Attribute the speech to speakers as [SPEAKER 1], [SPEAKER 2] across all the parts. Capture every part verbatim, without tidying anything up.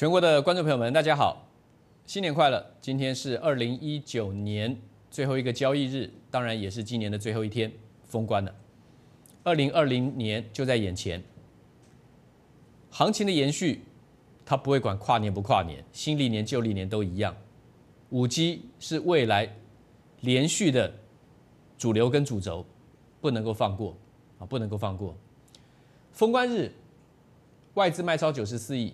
[SPEAKER 1] 全国的观众朋友们，大家好，新年快乐！今天是二零一九年最后一个交易日，当然也是今年的最后一天，封关了。二零二零年就在眼前，行情的延续，它不会管跨年不跨年，新历年旧历年都一样。五 G 是未来连续的主流跟主轴，不能够放过啊，不能够放过。封关日，外资卖超九十四亿。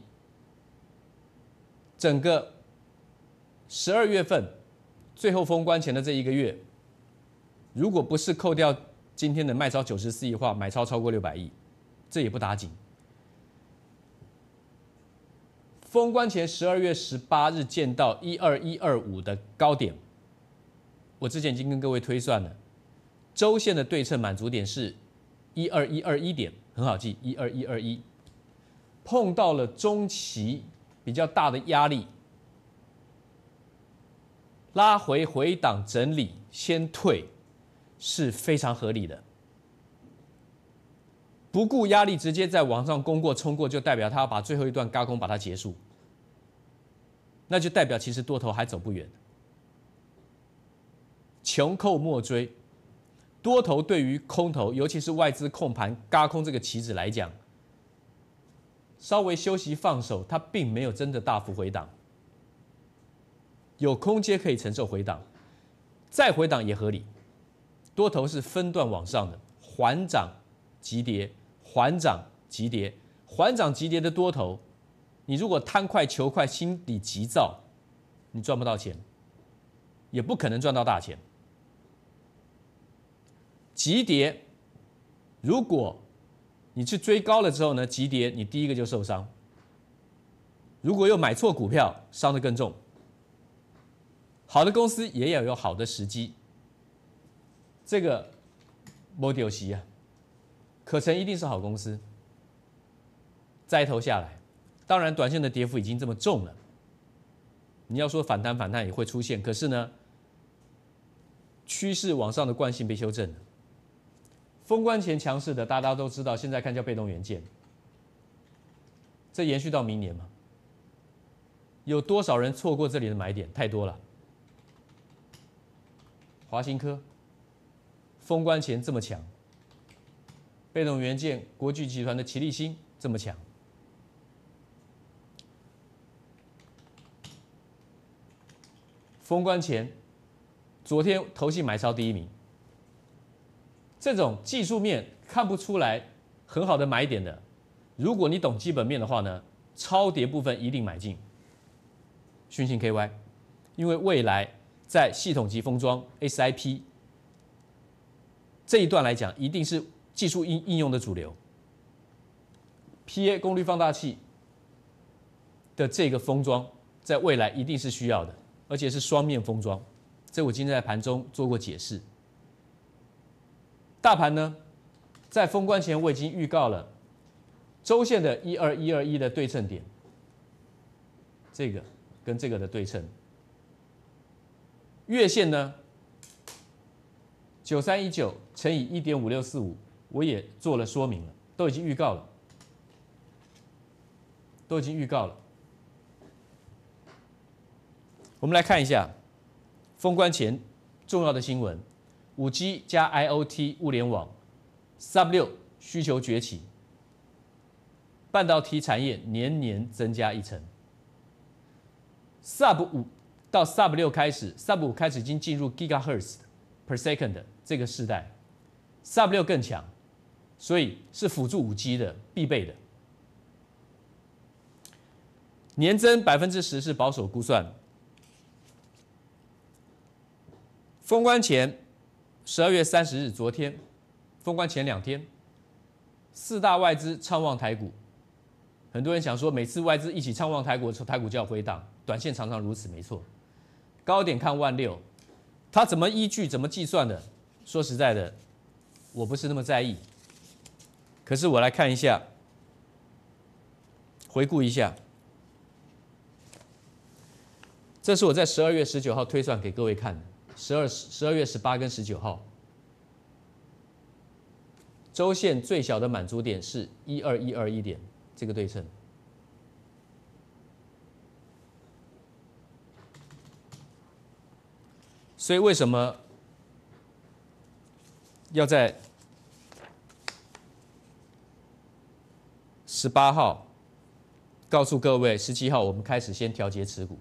[SPEAKER 1] 整个十二月份最后封关前的这一个月，如果不是扣掉今天的卖超九十四亿的话，买超超过六百亿，这也不打紧。封关前十二月十八日见到一二一二五的高点，我之前已经跟各位推算了，周线的对称满足点是一二一二一点，很好记，一二一二一，碰到了中期比较大的压力，拉回回档整理，先退是非常合理的。不顾压力直接在往上攻过冲过，就代表他要把最后一段轧空把它结束，那就代表其实多头还走不远。穷寇莫追，多头对于空头，尤其是外资控盘轧空这个棋子来讲，稍微休息放手，它并没有真的大幅回档，有空间可以承受回档，再回档也合理。多头是分段往上的，缓涨急跌，缓涨急跌，缓涨急跌的多头，你如果贪快求快，心里急躁，你赚不到钱，也不可能赚到大钱。急跌，如果你去追高了之后呢，急跌你第一个就受伤。如果又买错股票，伤得更重。好的公司也要有好的时机，这个没丢席啊，可成一定是好公司。再一头下来，当然短线的跌幅已经这么重了，你要说反弹反弹也会出现，可是呢，趋势往上的惯性被修正了。封关前强势的，大家都知道，现在看叫被动元件，这延续到明年嘛？有多少人错过这里的买点？太多了。华新科封关前这么强，被动元件国巨集团的奇力新这么强，封关前，昨天投信买超第一名。这种技术面看不出来很好的买点的，如果你懂基本面的话呢，超跌部分一定买进。讯信 K Y， 因为未来在系统级封装 S I P 这一段来讲，一定是技术应应用的主流。P A 功率放大器的这个封装，在未来一定是需要的，而且是双面封装。这我今天在盘中做过解释。大盘呢，在封关前我已经预告了周线的一二一二一的对称点，这个跟这个的对称。月线呢，九三一九乘以一点五六四五，我也做了说明了，都已经预告了，都已经预告了。我们来看一下封关前重要的新闻。五 G 加 I O T 物联网 ，Sub 六需求崛起，半导体产业年年增加一成。Sub 五到 Sub 六开始 ，Sub 五开始已经进入 Gigahertz per second 的这个世代 ，Sub 六更强，所以是辅助五 G 的必备的。年增百分之十是保守估算。封关前。十二月三十日，昨天封关前两天，四大外资畅望台股。很多人想说，每次外资一起畅望台股，台股就要回档，短线常常如此，没错。高点看万六，它怎么依据、怎么计算的？说实在的，我不是那么在意。可是我来看一下，回顾一下，这是我在十二月十九号推算给各位看的。十二十二月十八跟十九号，周线最小的满足点是一二一二一点，这个对称。 所以为什么要在十八号告诉各位，十七号我们开始先调节持股。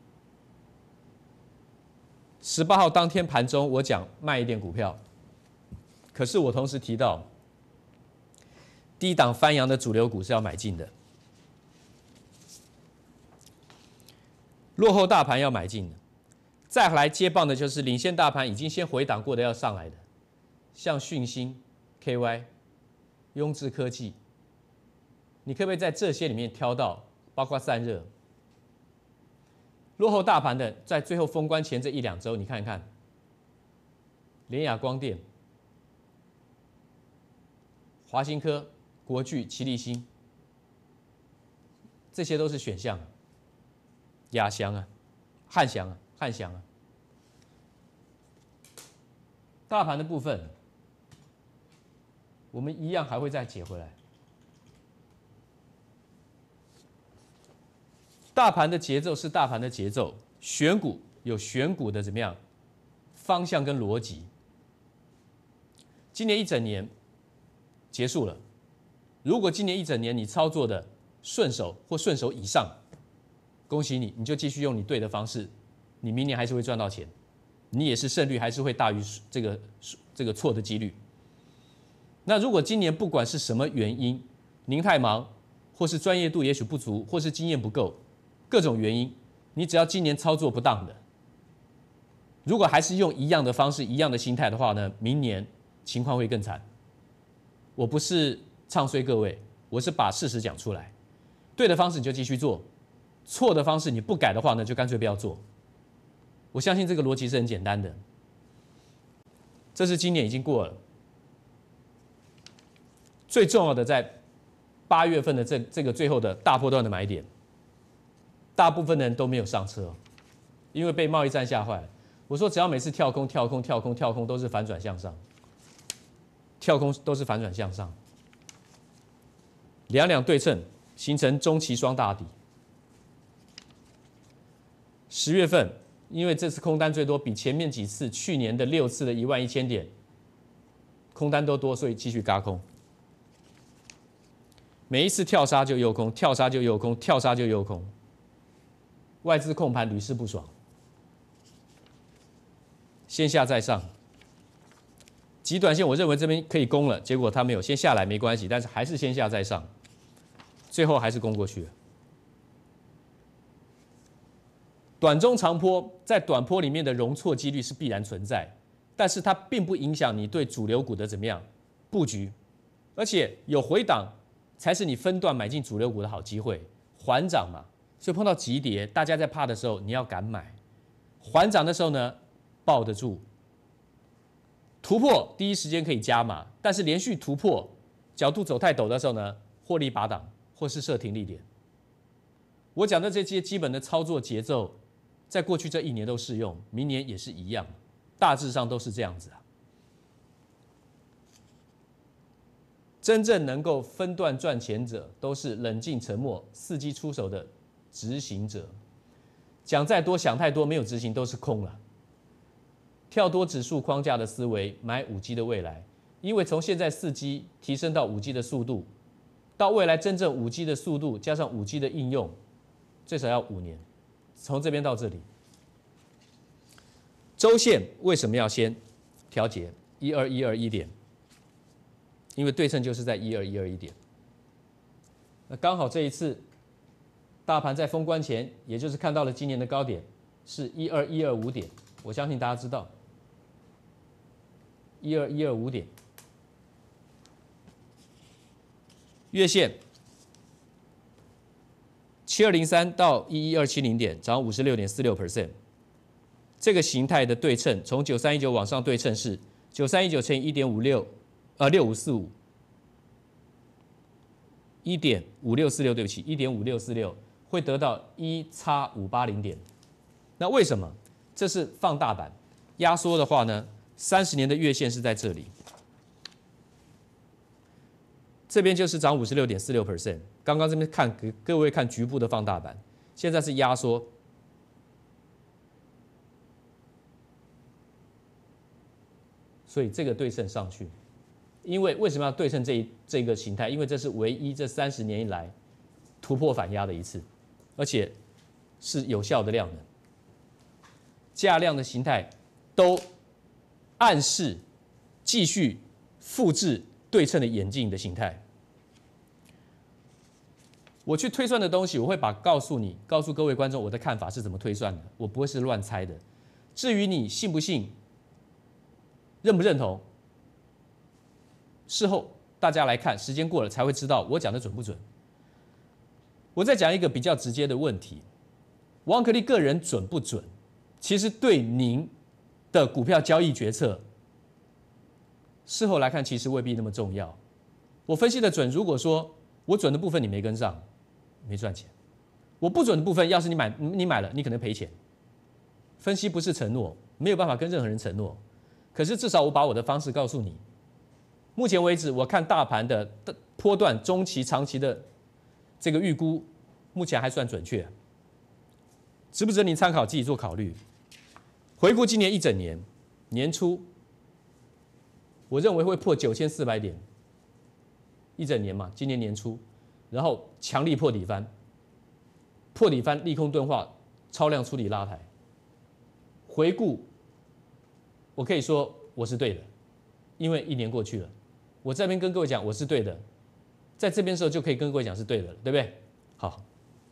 [SPEAKER 1] 十八号当天盘中我讲卖一点股票，可是我同时提到低档翻扬的主流股是要买进的，落后大盘要买进的。再来接棒的就是领先大盘已经先回档过的要上来的，像讯芯、K Y、雍智科技，你可不可以在这些里面挑到，包括散热？落后大盘的，在最后封关前这一两周，你看一看，联亚光电、华新科、国巨、奇力新，这些都是选项。亚翔啊，汉翔啊。汉翔啊，大盘的部分，我们一样还会再解回来。大盘的节奏是大盘的节奏，选股有选股的怎么样方向跟逻辑。今年一整年结束了，如果今年一整年你操作的顺手或顺手以上，恭喜你，你就继续用你对的方式。你明年还是会赚到钱，你也是胜率还是会大于这个这个错的几率。那如果今年不管是什么原因，您太忙，或是专业度也许不足，或是经验不够，各种原因，你只要今年操作不当的，如果还是用一样的方式、一样的心态的话呢，明年情况会更惨。我不是唱衰各位，我是把事实讲出来。对的方式你就继续做，错的方式你不改的话呢，就干脆不要做。我相信这个逻辑是很简单的。这是今年已经过了，最重要的在八月份的这这个最后的大波段的买点，大部分的人都没有上车，因为被贸易战吓坏了。我说只要每次跳空、跳空、跳空、跳空都是反转向上，跳空都是反转向上，两两对称形成中期双大底。十月份。因为这次空单最多，比前面几次去年的六次的一万一千点空单都多，所以继续軋空。每一次跳杀就诱空，跳杀就诱空，跳杀就诱空，外资控盘屡试不爽。先下再上，极短线我认为这边可以攻了，结果它没有，先下来没关系，但是还是先下再上，最后还是攻过去了。短中长波在短波里面的容错几率是必然存在，但是它并不影响你对主流股的怎么样布局，而且有回档才是你分段买进主流股的好机会。缓涨嘛，所以碰到急跌，大家在怕的时候你要敢买，缓涨的时候呢抱得住，突破第一时间可以加码，但是连续突破角度走太陡的时候呢，获利拔档或是设停利点。我讲的这些基本的操作节奏。在过去这一年都适用，明年也是一样，大致上都是这样子啊。真正能够分段赚钱者，都是冷静沉默、伺机出手的执行者。讲再多、想太多，没有执行都是空了。跳多指数框架的思维，买五 G 的未来，因为从现在四 G 提升到五 G 的速度，到未来真正五 G 的速度加上五 G 的应用，最少要五年。从这边到这里，周线为什么要先调节一二一二一点？因为对称就是在一二一二一点。那刚好这一次，大盘在封关前，也就是看到了今年的高点是一二一二五点，我相信大家知道，一二一二五点，月线。七二零三到一一二七零点，涨五十六点四六 percent。这个形态的对称，从九三一九往上对称是九三一九乘以一点五六，呃六五四五，一点五六四六，对不起，一点五六四六会得到一叉五八零点。那为什么？这是放大版，压缩的话呢，三十年的月线是在这里。这边就是涨五十六点四六 percent， 刚刚这边看给各位看局部的放大版，现在是压缩， 所以这个对称上去。因为为什么要对称这一这个形态？因为这是唯一这三十年以来突破反压的一次，而且是有效的量能。价量的形态都暗示继续复制对称的演进的形态。我去推算的东西，我会把告诉你，告诉各位观众我的看法是怎么推算的，我不会是乱猜的。至于你信不信、认不认同，事后大家来看，时间过了才会知道我讲的准不准。我再讲一个比较直接的问题：王可立个人准不准？其实对您的股票交易决策，事后来看其实未必那么重要。我分析的准，如果说我准的部分你没跟上，没赚钱；我不准的部分，要是你买你买了，你可能赔钱。分析不是承诺，没有办法跟任何人承诺。可是至少我把我的方式告诉你。目前为止，我看大盘的波段、中期、长期的这个预估，目前还算准确。值不值得您参考，自己做考虑。回顾今年一整年，年初我认为会破九千四百点，一整年嘛，今年年初，然后强力破底翻，破底翻利空钝化，超量出理拉抬。回顾，我可以说我是对的，因为一年过去了，我这边跟各位讲我是对的，在这边的时候就可以跟各位讲是对的了，对不对？好，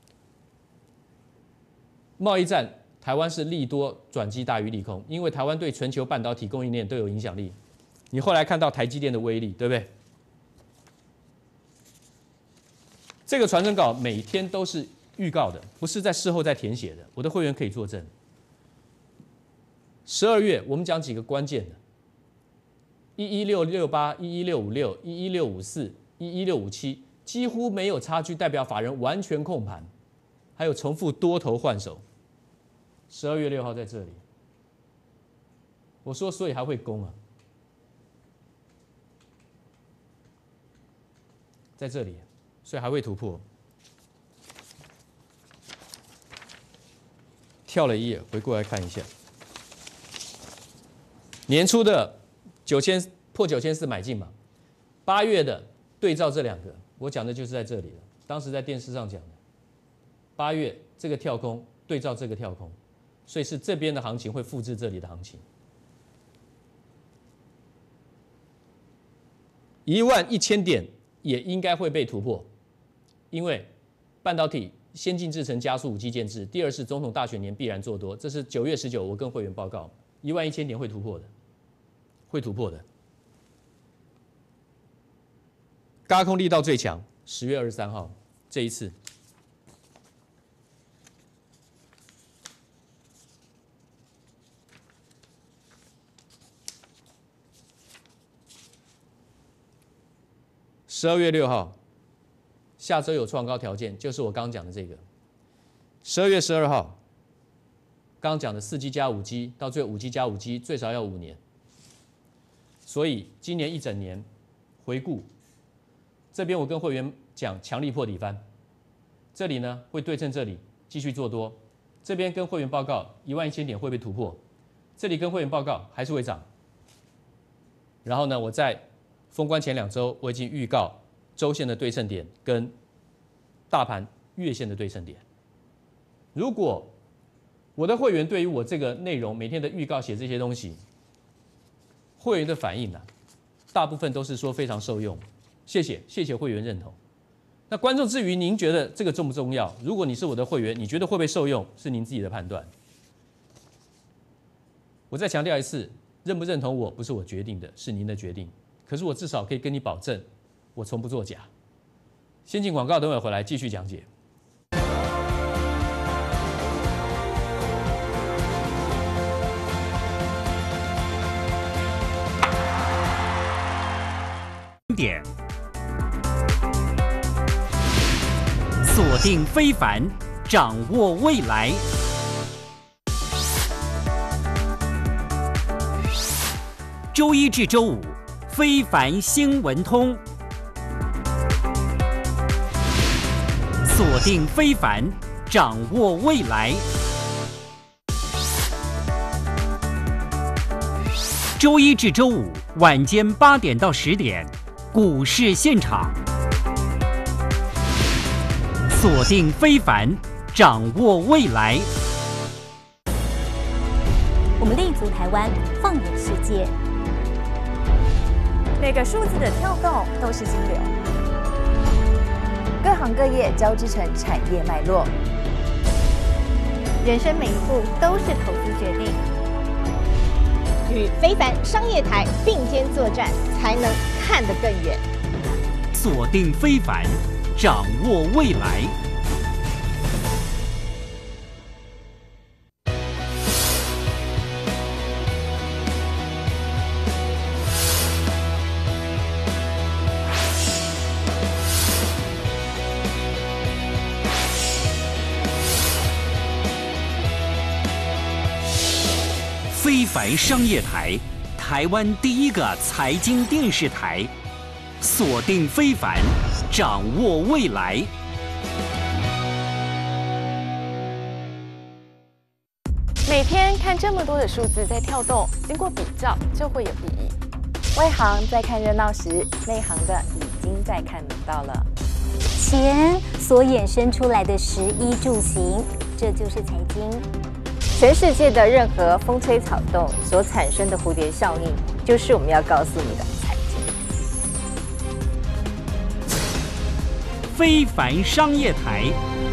[SPEAKER 1] 贸易战。台湾是利多转机大于利空，因为台湾对全球半导体供应链都有影响力。你后来看到台积电的威力，对不对？这个传真稿每天都是预告的，不是在事后再填写的。我的会员可以作证。十二月我们讲几个关键的：一一六六八、一一六五六、一一六五四、一一六五七，几乎没有差距，代表法人完全控盘，还有重复多头换手。十二月六号在这里，我说，所以还会攻啊，在这里，所以还会突破。跳了一页，回过来看一下，年初的九千破九千四买进嘛，八月的对照这两个，我讲的就是在这里了。当时在电视上讲的，八月这个跳空对照这个跳空。所以是这边的行情会复制这里的行情，一万一千点也应该会被突破，因为半导体先进制程加速五 G 建制，第二是总统大选年必然做多，这是九月十九我跟会员报告，一万一千点会突破的，会突破的。轧空力道最强，十月二十三号这一次。十二月六号，下周有创高条件，就是我刚刚讲的这个。十二月十二号，刚刚讲的四 G 加五 G， 到最后五 G 加五 G 最少要五年。所以今年一整年回顾，这边我跟会员讲强力破底翻，这里呢会对称这里继续做多，这边跟会员报告一万一千点会被突破，这里跟会员报告还是会涨。然后呢，我在封关前两周，我已经预告周线的对称点跟大盘月线的对称点。如果我的会员对于我这个内容每天的预告写这些东西，会员的反应呢、啊，大部分都是说非常受用，谢谢谢谢会员认同。那观众至于您觉得这个重不重要？如果你是我的会员，你觉得会不会受用，是您自己的判断。我再强调一次，认不认同我不是我决定的，是您的决定。可是我至少可以跟你保证，我从不作假。先进广告，等会回来继续讲解。
[SPEAKER 2] 点锁定非凡，掌握未来。周一至周五，非凡新闻通。锁定非凡，掌握未来。 周一至周五晚间八点到十点，股市现场，锁定非凡，掌握未来。
[SPEAKER 3] 我们立足台湾，放眼世界。
[SPEAKER 4] 每个数字的跳动都是金流，各行各业交织成产业脉络。
[SPEAKER 5] 人生每一步都是投资决定，与非凡商业台并肩作战，才能看得更远。
[SPEAKER 2] 锁定非凡，掌握未来。非凡商业台，台湾第一个财经电视台，锁定非凡，掌握未来。
[SPEAKER 4] 每天看这么多的数字在跳动，经过比较就会有意义。外行在看热闹时，内行的已经在看门道了。
[SPEAKER 3] 钱所衍生出来的食衣住行，这就是财经。
[SPEAKER 4] 全世界的任何风吹草动所产生的蝴蝶效应，就是我们要告诉你的财经。
[SPEAKER 2] 非凡商业台，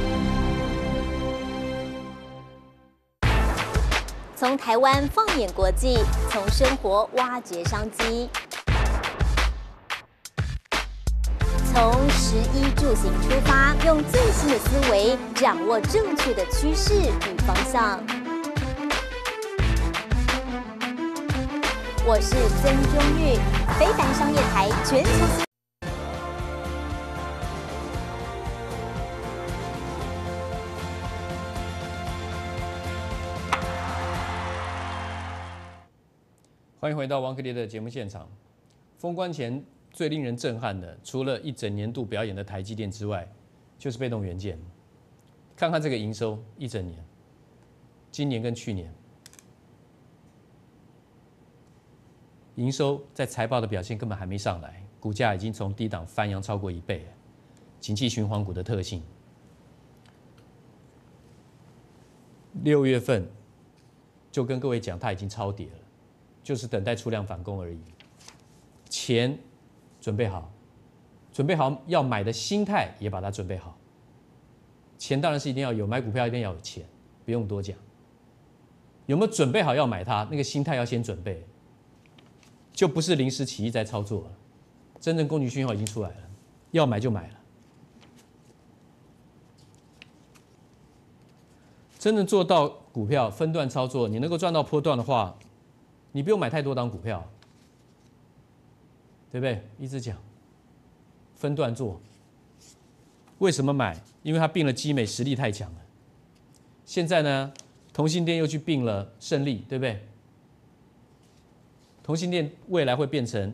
[SPEAKER 3] 从台湾放眼国际，从生活挖掘商机，从食衣住行出发，用最新的思维掌握正确的趋势与方向。我是曾中玉，非凡商业台全球。
[SPEAKER 1] 欢迎回到王可烈的节目现场。封关前最令人震撼的，除了一整年度表演的台积电之外，就是被动元件。看看这个营收，一整年，今年跟去年。营收在财报的表现根本还没上来，股价已经从低档翻扬超过一倍了。景气循环股的特性，六月份就跟各位讲，它已经超跌了，就是等待出量反攻而已。钱准备好，准备好要买的心态也把它准备好。钱当然是一定要有，买股票一定要有钱，不用多讲。有没有准备好要买它？那个心态要先准备。就不是临时起意在操作了，真正供给讯号已经出来了，要买就买了。真正做到股票分段操作，你能够赚到波段的话，你不用买太多档股票，对不对？一直讲分段做，为什么买？因为它并了基美，实力太强了。现在呢，同性恋又去并了胜利，对不对？同性恋未来会变成，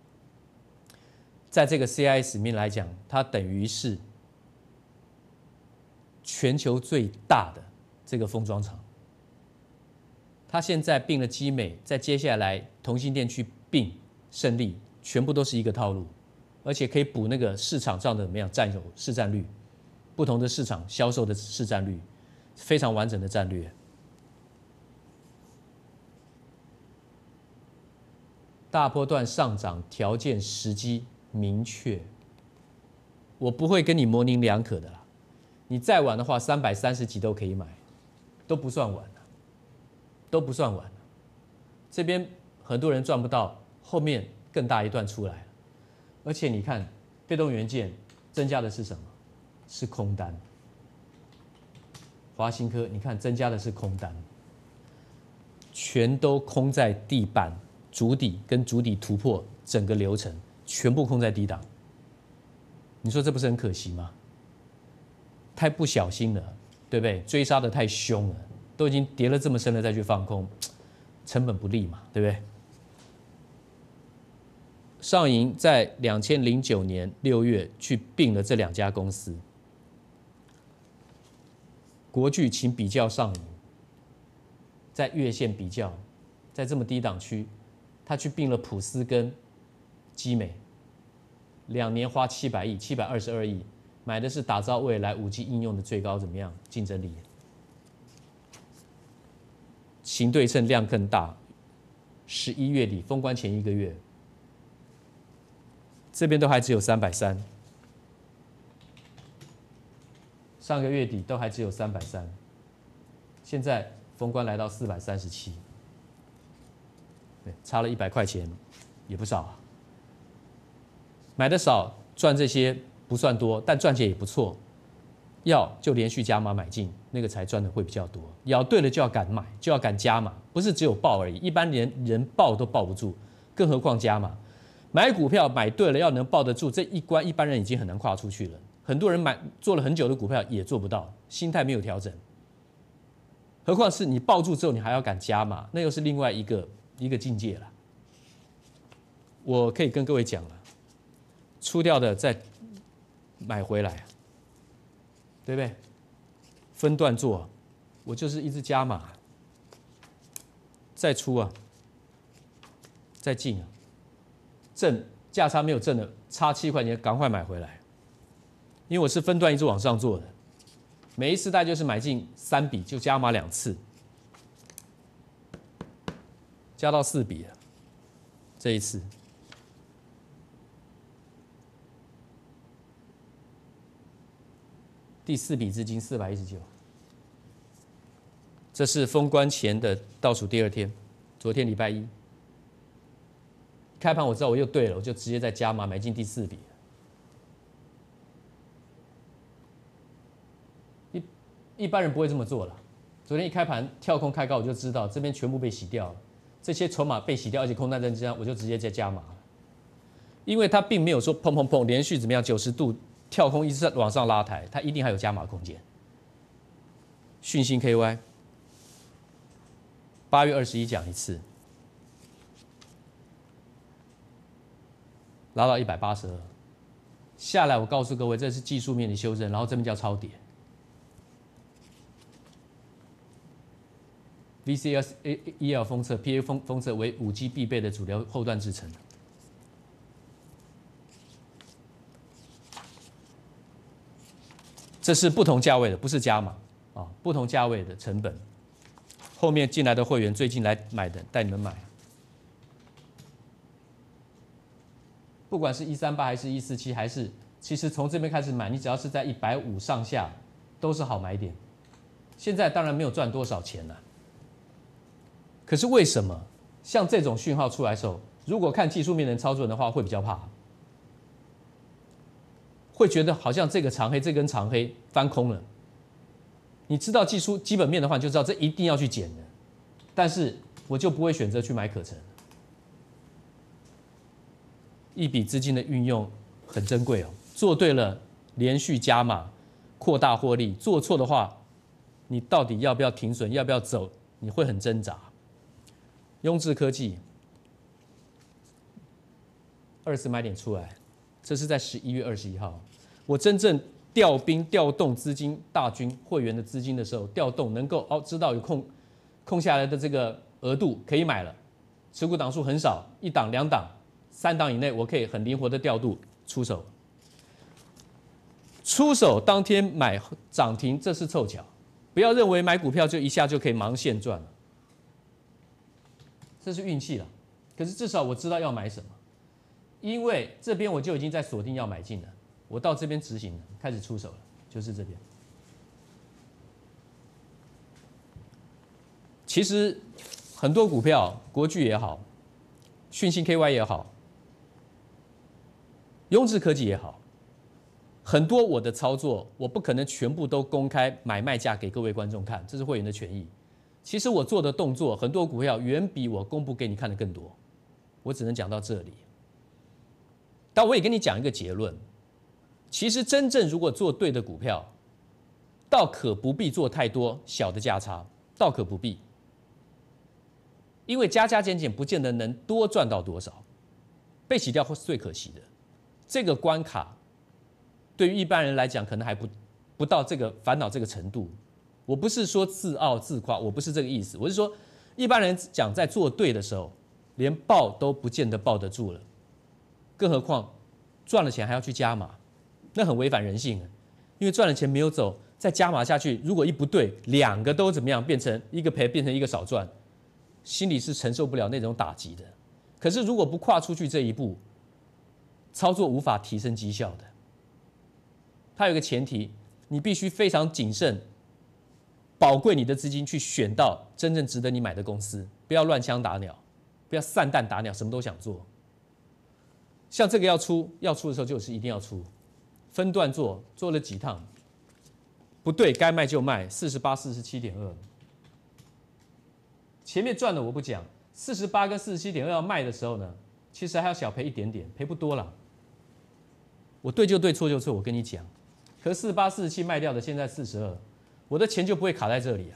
[SPEAKER 1] 在这个 C I S 里面来讲，它等于是全球最大的这个封装厂。它现在并了基美，在接下来同性恋去并胜利，全部都是一个套路，而且可以补那个市场上的怎么样占有市占率，不同的市场销售的市占率，非常完整的战略。大波段上涨条件时机明确，我不会跟你模棱两可的啦。你再晚的话，三百三十几都可以买，都不算晚了，都不算晚了。这边很多人赚不到，后面更大一段出来了。而且你看，被动元件增加的是什么？是空单。华新科，你看增加的是空单，全都空在地板。主底跟主底突破整个流程全部空在低档，你说这不是很可惜吗？太不小心了，对不对？追杀的太凶了，都已经跌了这么深了再去放空，成本不利嘛，对不对？上银在两千零九年六月去并了这两家公司，国巨请比较上银，在月线比较，在这么低档区。 他去并了普斯跟基美，两年花七百亿，七百二十二亿，买的是打造未来五 G 应用的最高怎么样竞争力？形对称量更大。十一月底封关前一个月，这边都还只有三百三，上个月底都还只有三百三，现在封关来到四百三十七，对，差了一百块钱，也不少啊。买的少赚这些不算多，但赚钱也不错。要就连续加码买进，那个才赚的会比较多。咬对了就要敢买，就要敢加码，不是只有抱而已。一般连人抱都抱不住，更何况加码。买股票买对了，要能抱得住这一关，一般人已经很难跨出去了。很多人买做了很久的股票也做不到，心态没有调整。何况是你抱住之后，你还要敢加码，那又是另外一个一个境界了。我可以跟各位讲了，出掉的再买回来。对不对？分段做，我就是一直加码，再出啊，再进啊，挣价差没有挣的，差七块钱赶快买回来，因为我是分段一直往上做的，每一次大概就是买进三笔就加码两次，加到四笔了，这一次。第四笔资金四百一十九，这是封关前的倒数第二天，昨天礼拜一开盘，我知道我又对了，我就直接在加码买进第四笔。一一般人不会这么做了。昨天一开盘跳空开高，我就知道这边全部被洗掉了，这些筹码被洗掉，而且空单增加，我就直接在加码了，因为它并没有说砰砰砰连续怎么样九十度。跳空一直在往上拉抬，它一定还有加码空间。讯星 K Y， 八月二十一讲一次，拉到一百八十二，下来我告诉各位，这是技术面的修正，然后这边叫超跌。V C S E L 封测 ，P A 封封测为五 G 必备的主流后段制程。这是不同价位的，不是加码啊，不同价位的成本。后面进来的会员最近来买的，带你们买。不管是一三八还是一四七，还是其实从这边开始买，你只要是在一百五上下，都是好买点。现在当然没有赚多少钱了，可是为什么像这种讯号出来的时候，如果看技术面能操作的话，会比较怕？会觉得好像这个长黑，这根长黑翻空了。你知道技术基本面的话，你就知道这一定要去减的。但是我就不会选择去买可成。一笔资金的运用很珍贵哦，做对了连续加码，扩大获利；做错的话，你到底要不要停损，要不要走，你会很挣扎。雍智科技二次买点出来，这是在十一月二十一号。我真正调兵调动资金大军会员的资金的时候，调动能够哦知道有空空下来的这个额度可以买了，持股档数很少，一档两档三档以内，我可以很灵活的调度出手。出手当天买涨停，这是凑巧，不要认为买股票就一下就可以盲线赚了，这是运气了。可是至少我知道要买什么，因为这边我就已经在锁定要买进了。我到这边执行了，开始出手了，就是这边。其实很多股票，国巨也好，讯星 K Y 也好，雍智科技也好，很多我的操作，我不可能全部都公开买卖价给各位观众看，这是会员的权益。其实我做的动作，很多股票远比我公布给你看的更多，我只能讲到这里。但我也跟你讲一个结论。其实真正如果做对的股票，倒可不必做太多小的价差，倒可不必，因为加加减减不见得能多赚到多少，被洗掉会是最可惜的。这个关卡对于一般人来讲，可能还不不到这个烦恼这个程度。我不是说自傲自夸，我不是这个意思，我是说一般人讲在做对的时候， 连抱都不见得抱得住了，更何况赚了钱还要去加码，那很违反人性啊！因为赚了钱没有走，再加码下去，如果一不对，两个都怎么样，变成一个赔，变成一个少赚，心里是承受不了那种打击的。可是如果不跨出去这一步，操作无法提升绩效的。它有一个前提，你必须非常谨慎，宝贵你的资金去选到真正值得你买的公司，不要乱枪打鸟，不要散弹打鸟，什么都想做。像这个要出要出的时候，就是一定要出，分段做，做了几趟，不对，该卖就卖，四十八、四十七点二。前面赚的我不讲，四十八跟四十七点二要卖的时候呢，其实还要小赔一点点，赔不多了。我对就对，错就错，我跟你讲。可是四十八、四十七卖掉的，现在四十二，我的钱就不会卡在这里啊。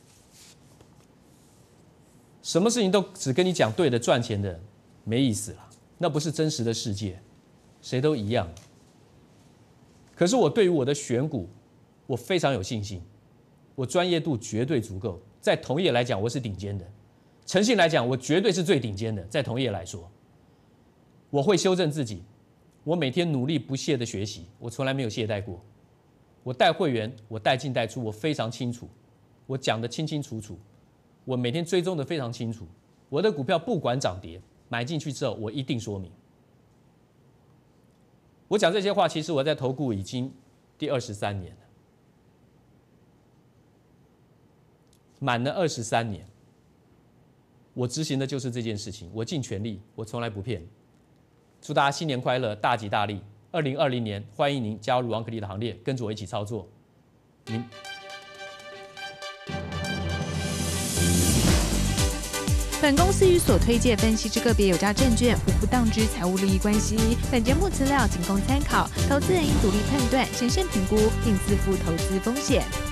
[SPEAKER 1] 什么事情都只跟你讲对的、赚钱的，没意思了。那不是真实的世界，谁都一样。可是我对于我的选股，我非常有信心，我专业度绝对足够，在同业来讲我是顶尖的，诚信来讲我绝对是最顶尖的，在同业来说，我会修正自己，我每天努力不懈的学习，我从来没有懈怠过。我带会员，我带进带出，我非常清楚，我讲得清清楚楚，我每天追踪的非常清楚。我的股票不管涨跌，买进去之后我一定说明。我讲这些话，其实我在投顾已经第二十三年了，满了二十三年，我执行的就是这件事情，我尽全力，我从来不骗。祝大家新年快乐，大吉大利！二零二零年，欢迎您加入王可立的行列，跟着我一起操作。您。
[SPEAKER 6] 本公司与所推介分析之个别有价证券无不当之财务利益关系。本节目资料仅供参考，投资人应独立判断、审慎评估，并自负投资风险。